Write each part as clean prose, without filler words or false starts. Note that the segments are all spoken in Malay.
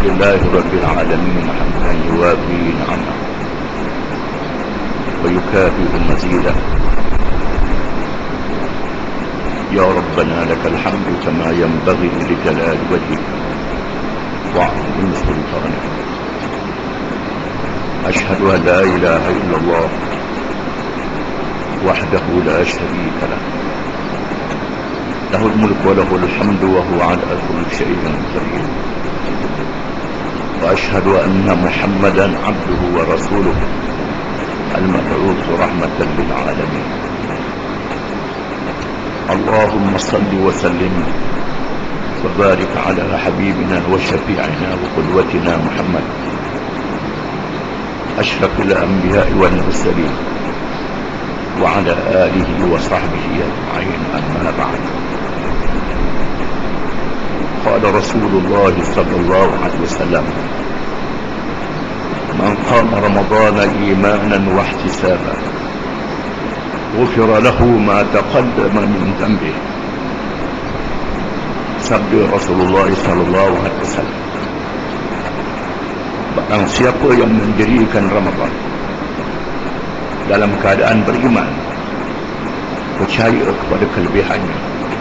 لله رب العالمين حمدا يوافي نعمه ويكافئ مزيده. يا ربنا لك الحمد كما ينبغي لجلال وجهك وعظيم سلطانك. أشهد أن لا إله إلا الله وحده لا شريك له، له الملك وله الحمد وهو على كل شيء قدير. وأشهد أن محمدا عبده ورسوله المبعوث رحمة للعالمين. اللهم صل وسلم وبارك على حبيبنا وشفيعنا وقدوتنا محمد أشرف الأنبياء والمرسلين وعلى آله وصحبه أجمعين. أما بعد، قال رسول الله صلى الله عليه وسلم: من قام رمضان إيمانا واحتسابا غفر له ما تقدم من ذنبه. Sabda Rasulullah sallallahu alaihi wasallam, barang siapa yang mendirikan Ramadan dalam keadaan beriman, percaya kepada kelebihannya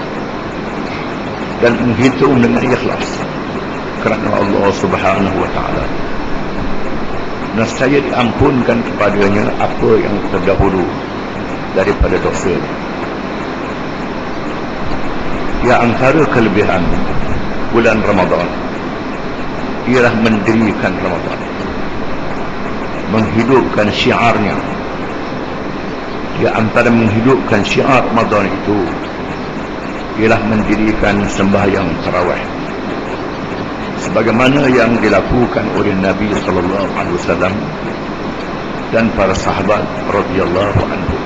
dan menghitung dengan ikhlas kerana Allah Subhanahu wa taala, nescaya diampunkan kepadanya apa yang terdahulu daripada dosa. Ya, antara kelebihan bulan Ramadan ialah mendirikan Ramadan, menghidupkan syiarnya. Ya, antara menghidupkan syiar Ramadan itu ialah mendirikan sembahyang tarawih, sebagaimana yang dilakukan oleh Nabi sallallahu alaihi wasallam dan para sahabat radhiyallahu anhum.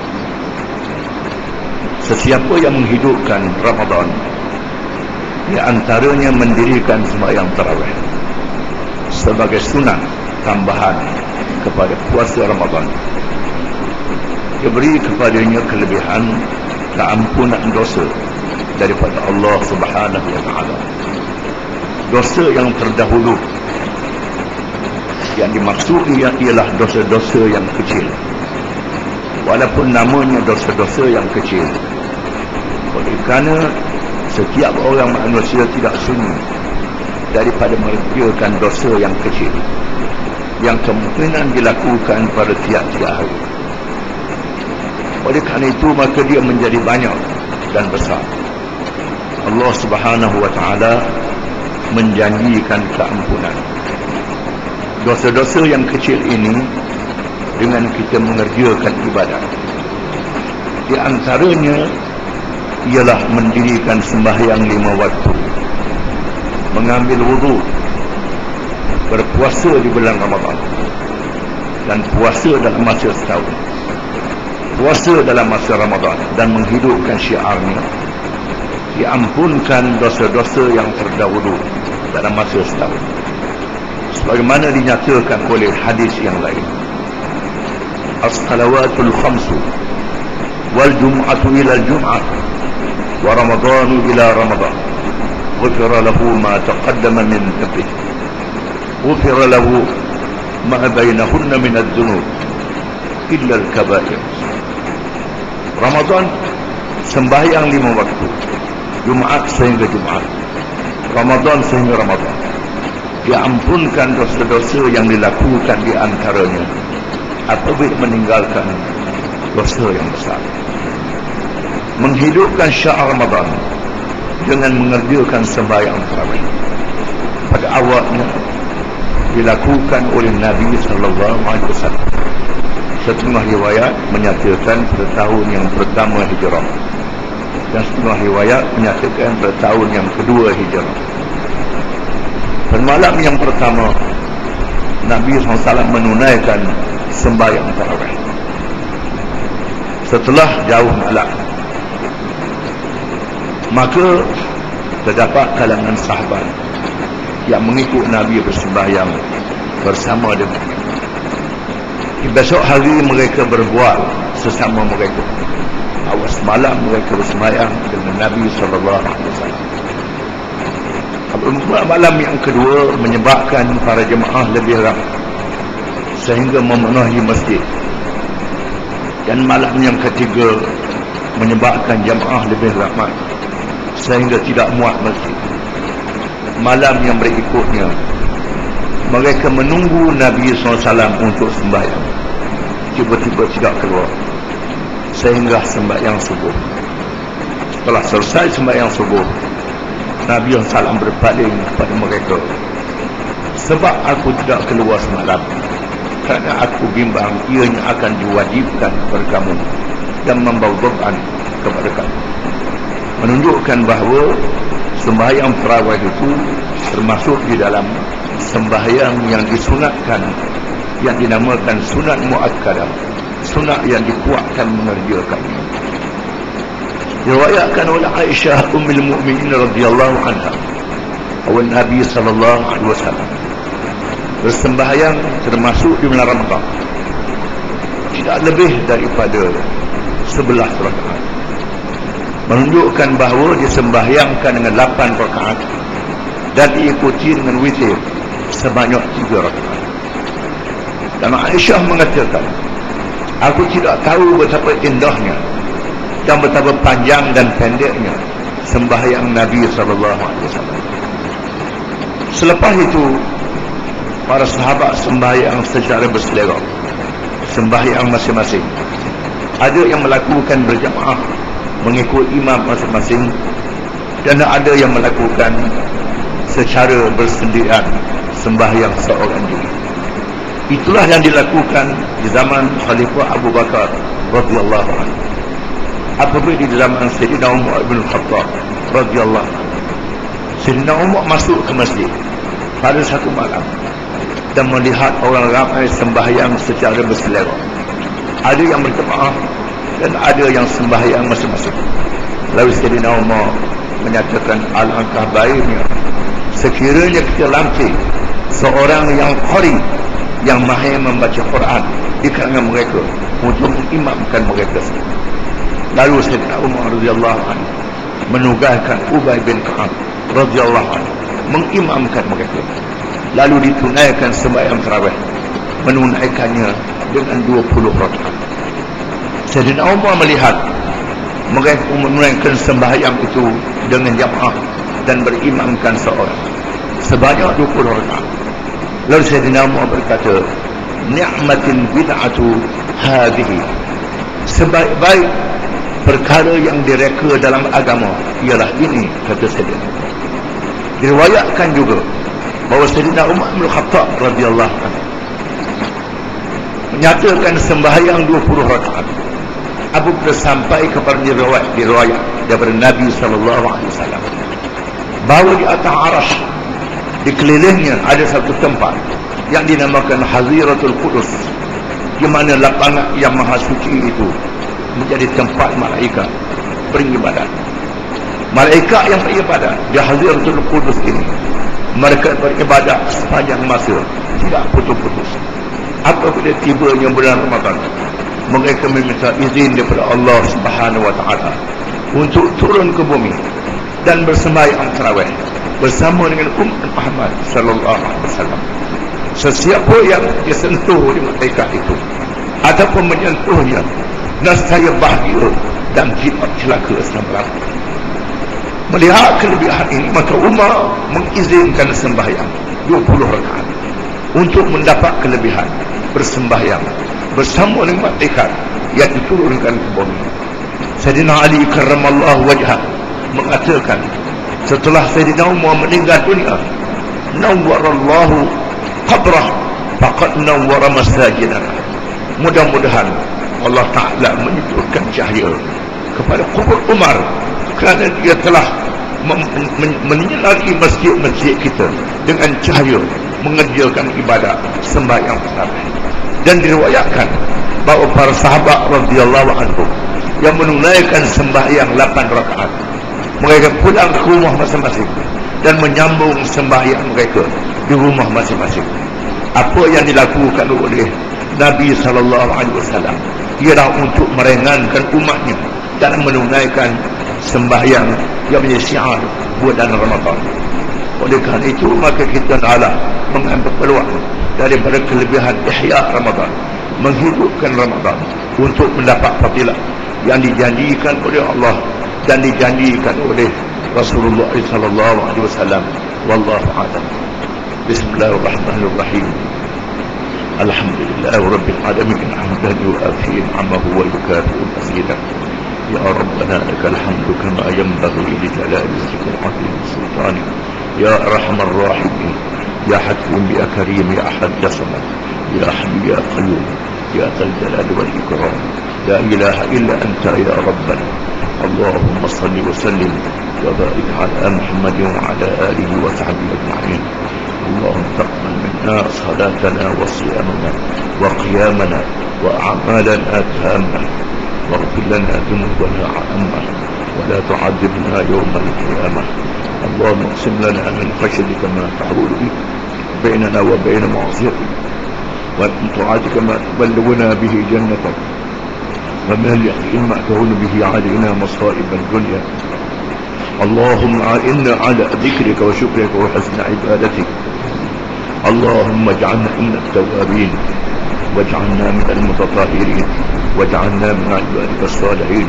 Sesiapa yang menghidupkan Ramadan, di antaranya mendirikan sembahyang tarawih sebagai sunat tambahan kepada puasa Ramadan, diberi kepadanya kelebihan keampunan dosa daripada Allah Subhanahu wa taala. Dosa yang terdahulu yang dimaksudi ialah dosa-dosa yang kecil, walaupun namanya dosa-dosa yang kecil, oleh kerana setiap orang manusia tidak sunyi daripada mengerjakan dosa yang kecil yang kemungkinan dilakukan pada tiap-tiap hari. Oleh kerana itu, maka dia menjadi banyak dan besar. Allah Subhanahu wa taala menjanjikan keampunan dosa-dosa yang kecil ini dengan kita mengerjakan ibadat. Di antaranya ialah mendirikan sembahyang 5 waktu, mengambil wudu, berpuasa di bulan Ramadan, dan puasa dalam masa setahun, puasa dalam masa Ramadan dan menghidupkan syiarnya, diampunkan dosa-dosa yang terdahulu dalam masa setahun, sebagaimana dinyatakan oleh hadis yang lain. As-salawatul khamsu wal jum'atu ila al-jum'ah wa ramadanu ila ramadan ghufira lahu ma taqaddama min dhanbihi ghufira lahu ma bainahunna min adh-dhunub illa al-kaba'ir. Ramadan sembahyang 5 waktu, Jumaat sehingga Jumaat, Ramadan sehingga Ramadan, diampunkan dosa-dosa yang dilakukan di antaranya apabila meninggalkan dosa yang besar. Menghidupkan syiar Ramadan dengan mengerjakan sembahyang tarawih pada awalnya dilakukan oleh Nabi sallallahu alaihi wasallam. Setengah riwayat menyatakan pada tahun yang pertama hijrah, dan setengah riwayat menyatakan pada tahun yang kedua hijrah. Dan malam yang pertama Nabi SAW menunaikan sembahyang tarawih. Setelah jauh malam, maka terdapat kalangan sahabat yang mengikut Nabi bersembahyang bersama dengan. Di besok hari mereka berbual sesama mereka. Awas malam mereka bersembahyang dengan Nabi SAW. Malam yang kedua menyebabkan para jemaah lebih ramai sehingga memenuhi masjid. Dan malam yang ketiga menyebabkan jemaah lebih ramai sehingga tidak muat masjid. Malam yang berikutnya mereka menunggu Nabi SAW untuk sembahyang. Tiba-tiba tidak keluar sehingga sembahyang subuh. Setelah selesai sembahyang subuh, Nabi SAW berpaling kepada mereka, sebab aku tidak keluar semalam kerana aku bimbang ianya akan diwajibkan kepada kamu dan membawa beban kepada kamu. Menunjukkan bahawa sembahyang tarawih itu termasuk di dalam sembahyang yang disunatkan, yang dinamakan sunat muakkadah, sunat yang dikuatkan mengerjakannya. Diriwayatkan oleh Aisyah Ummul Mukminin radhiyallahu anha bahawa Nabi sallallahu alaihi wasallam bersembahyang termasuk di bulan Ramadan tidak lebih daripada 11 rakaat, menunjukkan bahawa disembahyangkan dengan 8 rakaat dan diikuti dengan witir sebanyak 3 rakaat. Dan Aisyah mengatakan, aku tidak tahu betapa indahnya dan betapa panjang dan pendeknya sembahyang Nabi SAW. Selepas itu para sahabat sembahyang secara berselera, sembahyang masing-masing. Ada yang melakukan berjamaah mengikut imam masing-masing, dan ada yang melakukan secara bersendirian sembahyang seorang diri. Itulah yang dilakukan di zaman Khalifah Abu Bakar radhiyallahu anhu. Apabila di zaman Sayyidina Umar bin Khattab radhiyallahu anhu, Sayyidina Umar masuk ke masjid pada satu malam dan melihat orang ramai sembahyang secara berselera. Ada yang berjemaah dan ada yang sembahyang masing-masing. Lalu Sayyidina Umar menyatakan, alangkah baiknya sekiranya kita lantik seorang yang qari, yang mahir membaca Quran di kalangan mereka untuk mengimamkan mereka. Lalu Sayyidina Umar radhiyallahu anhu menugaskan Ubay bin Ka'ab radhiyallahu anhu mengimamkan mereka. Lalu ditunaikan sembahyang tarawih, menunaikannya dengan 20 rakaat. Sayyidina Umar melihat mereka menunaikan sembahyang itu dengan jamaah dan berimamkan seorang sebanyak 20 rakaat. Lalu Sayyidina Umar berkata, ni'matin bid'atu hadhihi, sebaik-baik perkara yang direka dalam agama ialah ini, kata Sayyidina. Diriwayatkan juga bahawa Sayyidina Umar bin Khattab radhiyallahu anhu menyatakan sembahyang 20 rakaat apabila sampai kepada riwayat daripada Nabi sallallahu alaihi wasallam bahawa di atas arasy dikelilingnya ada satu tempat yang dinamakan Haziratul Qudus, di mana lapangan yang maha suci itu menjadi tempat malaikat beribadat. Malaikat yang beribadat di Haziratul Qudus ini, mereka beribadat sepanjang masa, tidak putus-putus. Apabila tibanya bulan Ramadan, mereka meminta izin daripada Allah Subhanahu wa taala untuk turun ke bumi dan bersembahyang tarawih bersama dengan umat Muhammad sallallahu alaihi wasallam. Sesiapa yang disentuh oleh malaikat itu ataupun menyentuhnya, nescaya bahagia dan tidak celaka selama-lamanya. Melihat kelebihan ini, maka Umar mengizinkan sembahyang 20 rakaat untuk mendapat kelebihan bersembahyang bersama dengan malaikat yang diturunkan ke bumi. Sayyidina Ali karramallahu wajhah mengatakan, setelah Sayyidina Umar meninggal dunia, nawwarallahu qabrah faqad nawwara masajidana. Mudah-mudahan Allah Ta'ala menyejukkan cahaya kepada kubur Umar, kerana dia telah menyinari masjid-masjid kita dengan cahaya mengerjakan ibadat sembahyang tarawih. Dan diriwayatkan bahawa para sahabat radhiyallahu anhum yang menunaikan sembahyang 8 rakaat, mereka pulang ke rumah masing-masing dan menyambung sembahyang mereka di rumah masing-masing. Apa yang dilakukan oleh Nabi sallallahu alaihi wasallam ialah untuk meringankan umatnya dan menunaikan sembahyang yang menjadi syiar bulan Ramadan. Oleh kerana itu maka kita naklah mengambil peluang daripada kelebihan ihya Ramadan, menghidupkan Ramadan untuk mendapat fadilah yang dijanjikan oleh Allah dan dijanjikan oleh Rasulullah sallallahu alaihi wasallam. Wallahu a'lam. Bismillahirrahmanirrahim. Alhamdulillah rabbil alamin hamdan yu'afi ni'amahu wa yukafi mazidah. Ya Rabbana lakal hamdu kama yanbaghi li jalali wajhika wa sultanik. Ya arhamar rahimin, ya hakim, ya karim, ya ahad ya samad, ya hayy ya qayyum, ya dzal jalali wal ikram. La ilaha illa anta ya rabbana. Allahumma salli wa sallim wa barik ala Muhammad wa ala alihi wa sahbihi ajma'in. اللهم تقبل منا صلاتنا وصيامنا وقيامنا وأعمالنا تامة، واغفر لنا ذنوبنا عامة، ولا تعذبنا يوم القيامة. اللهم اقسم لنا من خشيتك ما تحول به بيننا وبين معصيتك، ومن طاعتك ما تبلغنا به جنتك، ومن اليقين ما تهون به علينا مصائب الدنيا. اللهم أعنا على ذكرك وشكرك وحسن عبادتك. اللهم اجعلنا من التوابين، واجعلنا من المتطهرين، واجعلنا من عبادك الصالحين.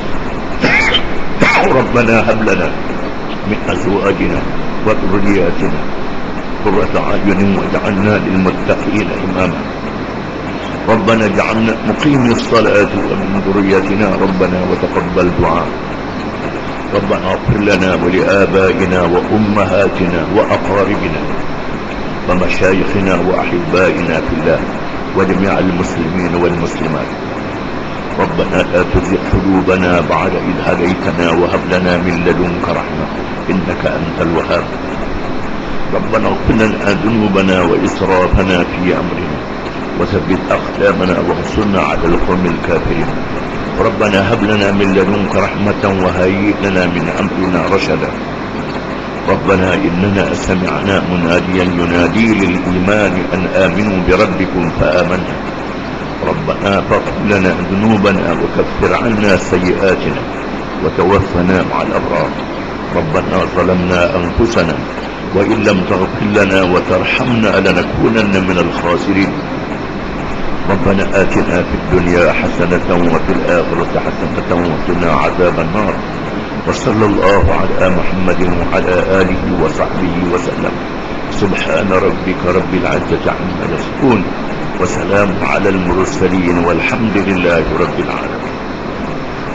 ربنا هب لنا من أزواجنا وذرياتنا قرة أعين واجعلنا للمتقين إماما. ربنا اجعلنا مقيمي الصلاة ومن ذريتنا ربنا وتقبل دعاء. ربنا اغفر لنا ولآبائنا وأمهاتنا وأقاربنا ومشايخنا وأحبائنا في الله وجميع المسلمين والمسلمات. ربنا لا تزغ قلوبنا بعد إذ هديتنا وهب لنا من لدنك رحمة إنك أنت الوهاب. ربنا اغفر لنا ذنوبنا وإسرافنا في أمرنا وثبت أقدامنا وانصرنا على القوم الكافرين. ربنا هب لنا من لدنك رحمة وهيئ لنا من أمرنا رشدا. ربنا إننا سمعنا مناديا ينادي للإيمان أن آمنوا بربكم فآمنا. ربنا فاغفر لنا ذنوبنا وكفر عنا سيئاتنا وتوفنا مع الأبرار. ربنا ظلمنا أنفسنا وإن لم تغفر لنا وترحمنا لنكونن من الخاسرين. ربنا آتنا في الدنيا حسنة وفي الآخرة حسنة وقنا عذاب النار. وصلى الله على محمد وعلى آله وصحبه وسلم. سبحان ربك رب العزة عما يصفون وسلام على المرسلين والحمد لله رب العالمين.